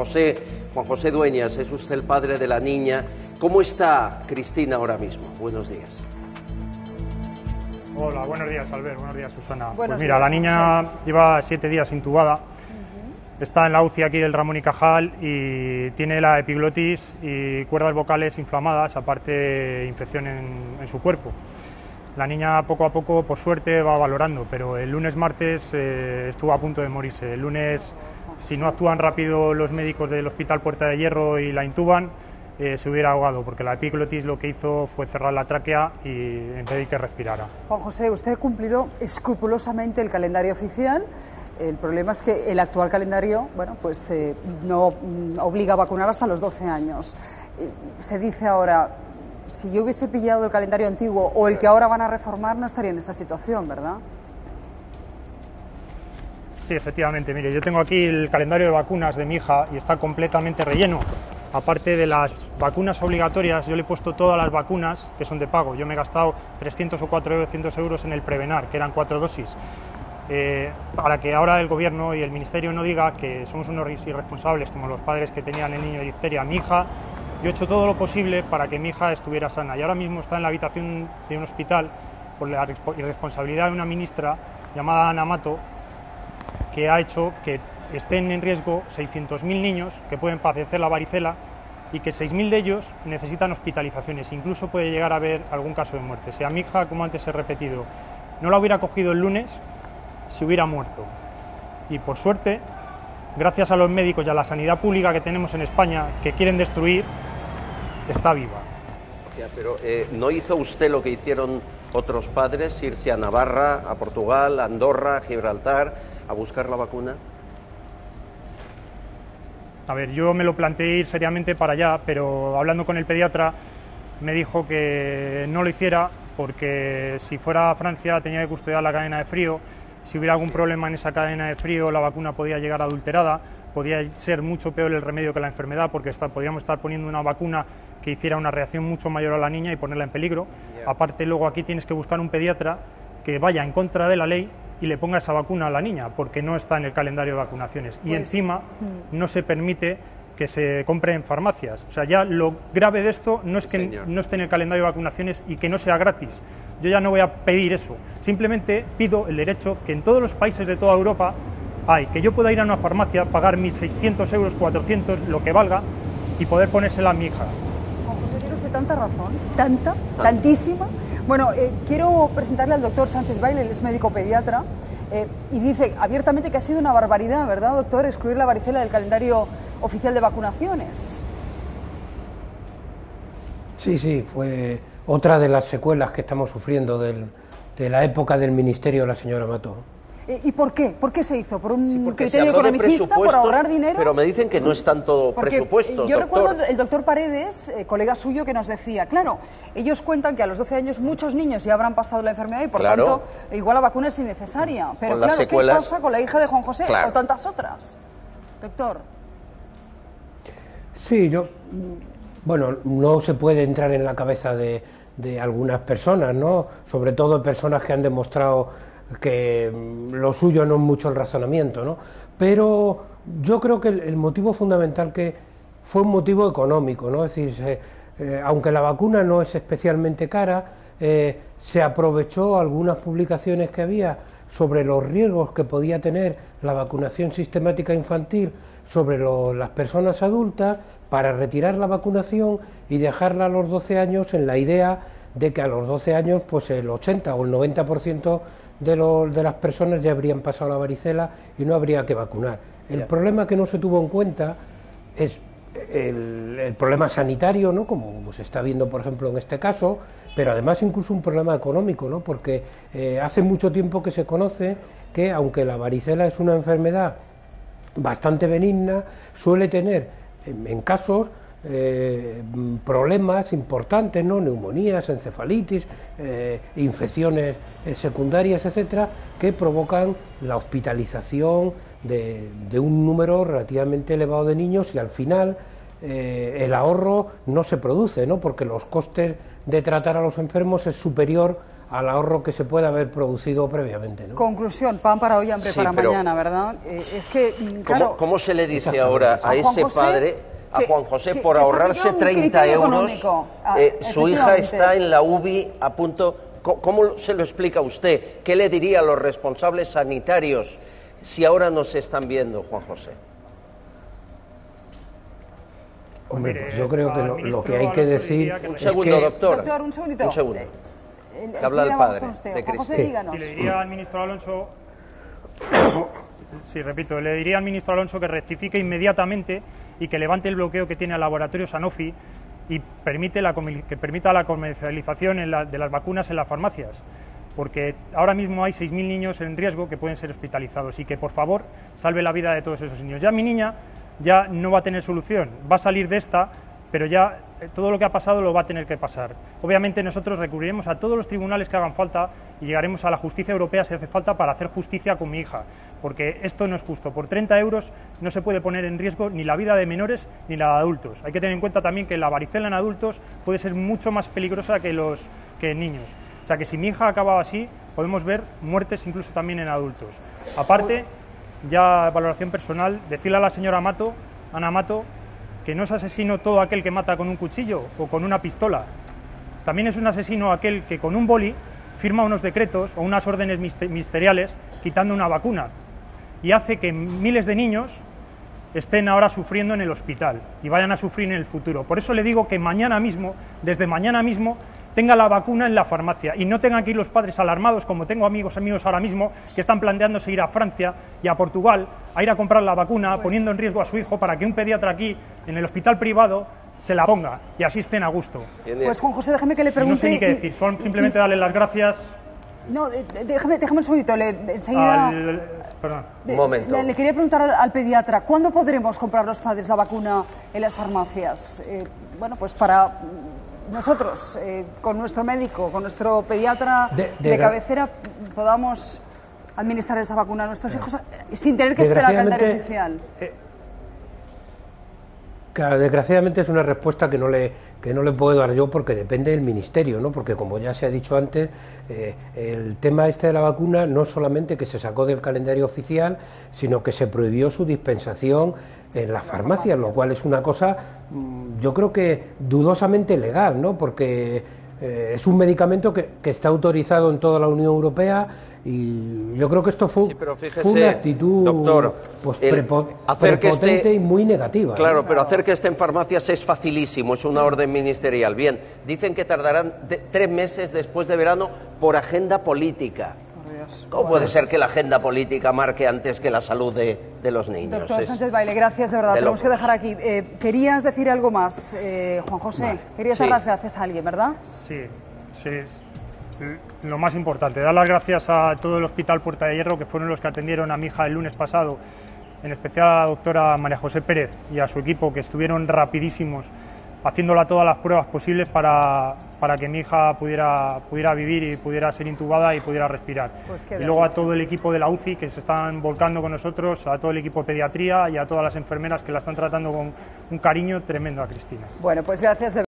Juan José Dueñas, es usted el padre de la niña. ¿Cómo está Cristina ahora mismo? Buenos días. Hola, buenos días, Albert. Buenos días, Susana. Buenos Pues mira, días, la niña lleva 7 días intubada. Está en la UCI aquí del Ramón y Cajal y tiene la epiglotis y cuerdas vocales inflamadas, aparte de infección en su cuerpo. La niña poco a poco, por suerte, va valorando, pero el lunes, martes estuvo a punto de morirse. El lunes, si no actúan rápido los médicos del Hospital Puerta de Hierro y la intuban, se hubiera ahogado, porque la epiglotis lo que hizo fue cerrar la tráquea y impedir que respirara. Juan José, usted ha cumplido escrupulosamente el calendario oficial. El problema es que el actual calendario, bueno, pues no obliga a vacunar hasta los 12 años. Se dice ahora, si yo hubiese pillado el calendario antiguo o el que ahora van a reformar, no estaría en esta situación, ¿verdad? Sí, efectivamente. Mire, yo tengo aquí el calendario de vacunas de mi hija y está completamente relleno. Aparte de las vacunas obligatorias, yo le he puesto todas las vacunas que son de pago. Yo me he gastado 300 o 400 euros en el Prevenar, que eran 4 dosis. Para que ahora el Gobierno y el Ministerio no diga que somos unos irresponsables como los padres que tenían el niño de difteria. Mi hija, yo he hecho todo lo posible para que mi hija estuviera sana y ahora mismo está en la habitación de un hospital por la irresponsabilidad de una ministra llamada Ana Mato, que ha hecho que estén en riesgo 600.000 niños que pueden padecer la varicela y que 6.000 de ellos necesitan hospitalizaciones, incluso puede llegar a haber algún caso de muerte. Si a mi hija, como antes he repetido, no la hubiera cogido el lunes, se hubiera muerto. Y por suerte, gracias a los médicos y a la sanidad pública que tenemos en España, que quieren destruir, está viva. Ya, pero ¿no hizo usted lo que hicieron otros padres, irse a Navarra, a Portugal, a Andorra, a Gibraltar, a buscar la vacuna? A ver, yo me lo planteé ir seriamente para allá, pero hablando con el pediatra me dijo que no lo hiciera porque si fuera a Francia tenía que custodiar la cadena de frío. Si hubiera algún problema en esa cadena de frío, la vacuna podía llegar adulterada, podía ser mucho peor el remedio que la enfermedad, porque podríamos estar poniendo una vacuna que hiciera una reacción mucho mayor a la niña y ponerla en peligro. Aparte, luego aquí tienes que buscar un pediatra que vaya en contra de la ley y le ponga esa vacuna a la niña, porque no está en el calendario de vacunaciones. Y encima no se permite que se compre en farmacias. O sea, ya lo grave de esto no es que no esté en el calendario de vacunaciones y que no sea gratis. Yo ya no voy a pedir eso. Simplemente pido el derecho que en todos los países de toda Europa hay, que yo pueda ir a una farmacia, pagar mis 600 euros, 400, lo que valga, y poder ponérsela a mi hija. Juan José, tiene usted tanta razón, tantísima. Bueno, quiero presentarle al doctor Sánchez Baile, él es médico pediatra, y dice abiertamente que ha sido una barbaridad, ¿verdad, doctor?, excluir la varicela del calendario oficial de vacunaciones. Sí, fue otra de las secuelas que estamos sufriendo de la época del ministerio de la señora Mato. ¿Y por qué? ¿Por qué se hizo? ¿Por un criterio criterio economicista, por ahorrar dinero? Pero me dicen que no es tanto presupuestos, yo doctor. recuerdo el doctor Paredes, colega suyo, que nos decía, claro, ellos cuentan que a los 12 años muchos niños ya habrán pasado la enfermedad y por tanto igual la vacuna es innecesaria. Pero claro, ¿qué pasa con la hija de Juan José o tantas otras? Doctor. Sí, bueno, no se puede entrar en la cabeza de algunas personas, ¿no? Sobre todo personas que han demostrado que lo suyo no es mucho el razonamiento, ¿no? Pero yo creo que el motivo fundamental que fue un motivo económico, ¿no? Es decir, aunque la vacuna no es especialmente cara, se aprovechó algunas publicaciones que había sobre los riesgos que podía tener la vacunación sistemática infantil sobre las personas adultas para retirar la vacunación y dejarla a los 12 años en la idea de que a los 12 años pues el 80 o el 90% de las personas ya habrían pasado la varicela y no habría que vacunar. El problema que no se tuvo en cuenta es el problema sanitario, ¿no? Como se está viendo por ejemplo en este caso, pero además incluso un problema económico, ¿no? Porque hace mucho tiempo que se conoce que aunque la varicela es una enfermedad bastante benigna, suele tener en casos problemas importantes, ¿no? Neumonías, encefalitis, infecciones secundarias, etcétera, que provocan la hospitalización de un número relativamente elevado de niños y al final el ahorro no se produce, ¿no? Porque los costes de tratar a los enfermos es superior al ahorro que se puede haber producido previamente, ¿no? Conclusión, pan para hoy, hambre para mañana, ¿verdad? Es que, claro... ¿Cómo se le dice ahora a ese padre, a Juan José, por ahorrarse 30 euros, su hija está en la UBI a punto... ¿Cómo se lo explica usted? ¿Qué le diría a los responsables sanitarios si ahora nos están viendo, Juan José? Hombre, pues yo creo que lo que hay que decir... Un segundo, doctor. Doctor, un segundito. Un segundo. Que habla el padre de Juan José, Cristina. díganos. Y le diría al ministro Alonso... Sí, repito, le diría al ministro Alonso que rectifique inmediatamente y que levante el bloqueo que tiene al laboratorio Sanofi y que permita la comercialización de las vacunas en las farmacias, porque ahora mismo hay 6.000 niños en riesgo que pueden ser hospitalizados y que, por favor, salve la vida de todos esos niños. Ya mi niña ya no va a tener solución, va a salir de esta, pero ya todo lo que ha pasado lo va a tener que pasar. Obviamente nosotros recurriremos a todos los tribunales que hagan falta y llegaremos a la justicia europea si hace falta para hacer justicia con mi hija, porque esto no es justo. Por 30 euros no se puede poner en riesgo ni la vida de menores ni la de adultos. Hay que tener en cuenta también que la varicela en adultos puede ser mucho más peligrosa que en niños. O sea que si mi hija acaba así, podemos ver muertes incluso también en adultos. Aparte, ya valoración personal, decirle a la señora Ana Mato, que no es asesino todo aquel que mata con un cuchillo o con una pistola. También es un asesino aquel que con un boli firma unos decretos o unas órdenes ministeriales quitando una vacuna y hace que miles de niños estén ahora sufriendo en el hospital y vayan a sufrir en el futuro. Por eso le digo que mañana mismo, desde mañana mismo, tenga la vacuna en la farmacia y no tengan que ir los padres alarmados, como tengo amigos ahora mismo que están planteándose ir a Francia y a Portugal a ir a comprar la vacuna, poniendo en riesgo a su hijo para que un pediatra aquí, en el hospital privado, se la ponga y así estén a gusto. Pues Juan José, déjeme que le pregunte... No sé ni qué decir, simplemente darle las gracias... No, déjame un segundito, enseguida... Perdón. Un momento. Le quería preguntar al pediatra, ¿cuándo podremos comprar los padres la vacuna en las farmacias? Bueno, pues para... nosotros, con nuestro médico, con nuestro pediatra de cabecera, podamos administrar esa vacuna a nuestros hijos sin tener que esperar al calendario oficial. Claro, desgraciadamente es una respuesta que no le puedo dar yo porque depende del ministerio, ¿no? Porque como ya se ha dicho antes, el tema este de la vacuna no solamente que se sacó del calendario oficial, sino que se prohibió su dispensación en las farmacias, lo cual es una cosa, yo creo que dudosamente legal, ¿no? Porque es un medicamento que está autorizado en toda la Unión Europea y yo creo que esto fue una actitud, doctor, pues, prepotente y muy negativa. Claro, pero hacer que esté en farmacias es facilísimo, es una orden ministerial. Bien, dicen que tardarán 3 meses después de verano por agenda política. ¿Cómo puede ser que la agenda política marque antes que la salud de los niños? Doctor Sánchez Baile, gracias, de verdad, tenemos que dejar aquí. ¿Querías decir algo más, Juan José? Vale. Querías dar las gracias a alguien, ¿verdad? Sí. Lo más importante, dar las gracias a todo el Hospital Puerta de Hierro, que fueron los que atendieron a mi hija el lunes pasado, en especial a la doctora María José Pérez y a su equipo, que estuvieron rapidísimos, haciéndola todas las pruebas posibles para que mi hija pudiera vivir y pudiera ser intubada y pudiera respirar. Pues y luego a todo el equipo de la UCI que se están volcando con nosotros, a todo el equipo de pediatría y a todas las enfermeras que la están tratando con un cariño tremendo a Cristina. Bueno, pues gracias de